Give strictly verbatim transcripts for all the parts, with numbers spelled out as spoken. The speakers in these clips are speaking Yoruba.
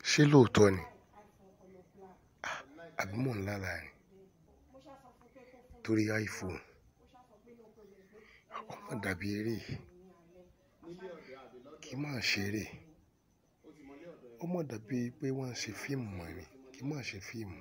Ṣé lóòótọ́ ni? Àbí mò ń lálàá ni? Torí iPhone. Ọmọ dàbí eré. Kì í máa ṣeré. Ọmọ dàbí pé wọ́n ń ṣe fíìmù mọ́ ni. Kì í máa ṣe fíìmù.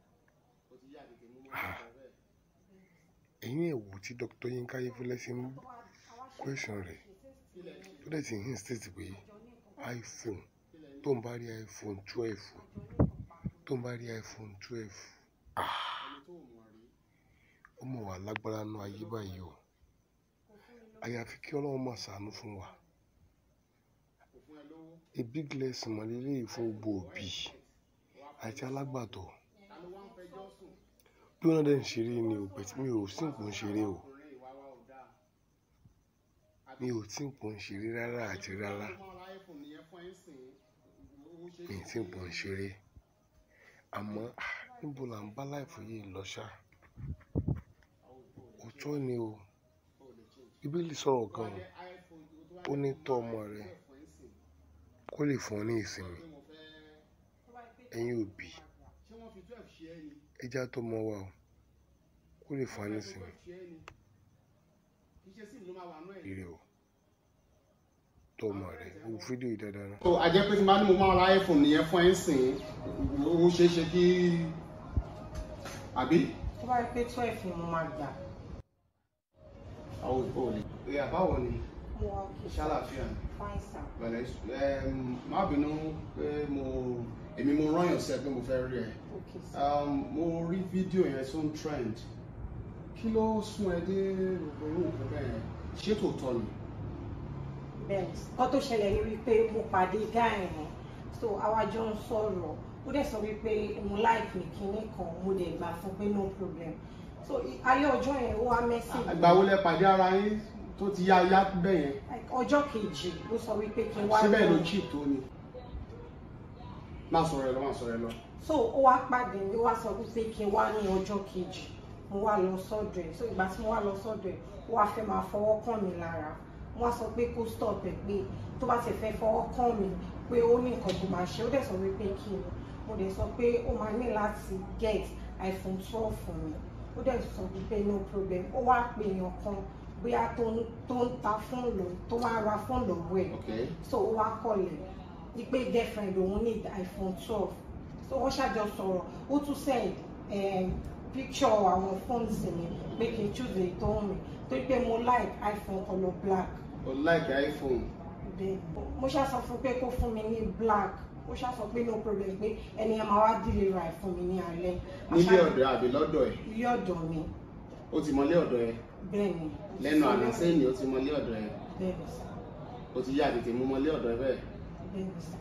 Ẹ̀yin ẹ̀wò tí Doctor Yinka Ayefele ṣe ń question rẹ̀. Tó dẹ̀ ti ń insist pé iPhone tó ń bá rí iPhone twelve tó ń bá rí iPhone twelve ó mọ̀ wá lágbára nú ayé báyìí o. Àyàfi kí Ọlọ́run máa ṣàánú fún wa. A big lesson mọ̀ lélẹ́yìí fún gbogbo òbí àti alágbàtọ́. Bí wọ́n dẹ̀ ń ṣeré ni ò bẹ̀tí mi ò tí ń pò ń ṣeré o. Mi ò tí ń pò ń ṣeré rárá àti rárá. Mi ò tí ń pò ń ṣeré. Àmọ́ níbo là ń bá láìfù yìí lọ ṣá? Òótọ́ ni o. Bíbélì sọ̀rọ̀ gan-an. Ó ní tọ́ ọmọ rẹ kó lè fún ọ ní ìsinmi. Ẹ̀yin òbí, ẹ jẹ́ á tọ́ ọmọ wa o kó lè fún ọ ní ìsinmi. Ire o. Tọ́ ọmọ rẹ. Wo fídíò yìí dáadáa náà. So a jẹ́ pé tí máa ní mo máa ra iPhone nìyẹn fún ẹ̀ ń sìn ó ṣeé ṣe kí àbí. Tó bá rí pé twelve ni mo máa gbà. Àwọn òbí ò báwo ni? Mo wá kí ṣàlàfíà ni. fine sir. Bẹ̀rẹ̀ má bínú pé mo èmi mo rán yàn sí ẹ pé mo fẹ́ rí ẹ. Okay sir. Mo rí fídíò yẹn tó ń trend. Kí ló sún ẹ dé gbogbo irú nǹkan bẹ́ẹ̀ yẹn? Ṣé tòótọ́ ni? Bẹ́ẹ̀ kọ́ tó ṣẹlẹ̀ ní wípé mo pàdé guy yẹn so àwa jọ ń sọ̀rọ̀ ó dẹ̀ sọ wípé mo like mi kinní kan mo dẹ̀ gbà fún pé no problem so alẹ́ ọjọ́ yẹn ó wá message. Àgbà wo lẹ pàdé ara yín tó ti yá yá bẹ́ẹ̀ yẹn? Ọjọ́ kejì ló sọ wípé kí n wá. Ṣé bẹ́ẹ̀ ló cheat tó ni? Má sọ̀rọ̀ ẹ lọ, má sọ̀rọ̀ ẹ lọ. So ó wá pàdé mi ó wá sọ wípé kí n wá ní ọjọ́ kejì mo wá lọ sọ́dọ̀ ẹ̀ so ìgbà tí mo wá lọ sọ́dọ̀ ẹ̀ ó wá fẹ́ máa fọwọ́ kàn mí lára wọ́n sọ pé kó stop ẹ̀ pé tó bá ti fẹ́ fọwọ́ kàn mí pé ó ní nǹkan tó máa ṣe ó dẹ̀ sọ wípé kí ni mo dẹ̀ sọ pé ó máa ní láti get iPhone twelve fún mi ó dẹ̀ sọ wípé no problem ó wá pè èèyàn kan bóyá tó ń ta fóònù tó wá ra fóònù lọ́wọ́ ẹ̀ so ó wá kọ̀lẹ̀ wípé girlfriend òun need iPhone twelve so wọ́n ṣàjọ sọ̀rọ̀ ó tún send picture àwọn phones mi pé kí n choose èyí tó ń mi torí pé mo like iPhone color black. O like iPhone. Mo ṣá sọ fún pé kó fún mi ní black ó ṣá sọ pé no problem pé ẹni ẹ máa wá deliver ẹ fún mi ní alẹ́. Nílé ọ̀dọ̀ àbí lọ́dọ̀ ẹ̀? Ilé ọ̀dọ̀ mi. O ti mọlé ọ̀dọ̀ ẹ̀? Bẹ́ẹ̀ni. Lẹ́nu àná sẹ́yìn o ti mọlé ọ̀dọ̀ ẹ̀? Bẹ́ẹ̀ni sá. O ti yá tètè mú mọlé ọ̀dọ̀ ẹ̀ bẹ́ẹ̀? Bẹ́ẹ̀ni sá.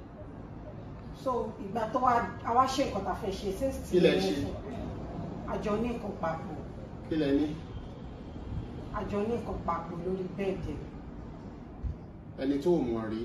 So ìgbà tó wá àwa ṣe nǹkan tá a fẹ́ ṣe since tí lẹ ṣe àjọ ní nǹkan papọ̀. Kí lẹ ní? Àjọ ní nǹkan papọ̀ lórí bẹ́ẹ̀dì. Ẹni tó mọ̀ rí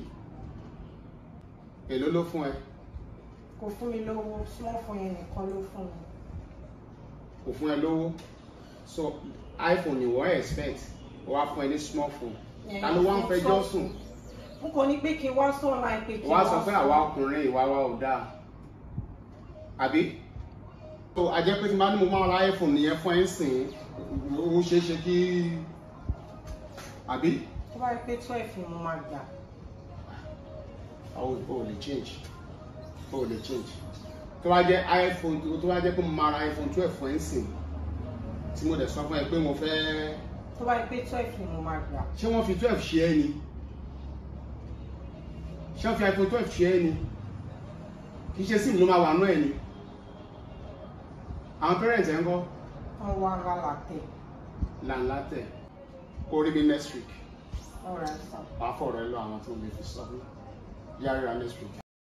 èló ló fún ẹ? Kò fún mi lówó small phone yẹn nìkan ló fún mi. Kò fún ẹ lówó so iPhone ni wọ́n expect ó wá fún ẹ ní small phone. Ta ló wá ń fẹjọ́ sùn? N kò ní pé kí n wá sọ̀rọ̀ àì pé kí n wá sọ. Wá sọ pé àwa ọkùnrin ìwà wa ò dáa àbí? So a jẹ́ pé tí máa ní mo máa ra iPhone nìyẹn fún ẹ ń sìn ó ṣeé ṣe kí àbí? Tó bá rí pé twelve ni mo máa gbà. Àwọn òyìnbó ò lè change ò lè change tó bá jẹ́ iPhone tó bá jẹ́ pé mo máa ra iPhone twelve fún ẹ ń sìn tí mo dẹ̀ sọ fún ẹ pé mo fẹ́. Tó bá rí pé twelve ni mo máa gbà. Ṣé wọ́n fi twelve ṣe ẹ́ ni? Ṣé wọ́n fi iPhone twelve ṣe ẹ́ ni? Kì í ṣe sim ló máa wà nú ẹ̀ ni? Àwọn parents ẹ̀ ń kọ́? Wọ́n wá ra látẹ̀. Làǹlà tẹ̀. Kó rí mi next week. All right, sir. Wàá fọ̀rọ̀ ẹ lọ àwọn tó lè fi sọ fún. Yára next week.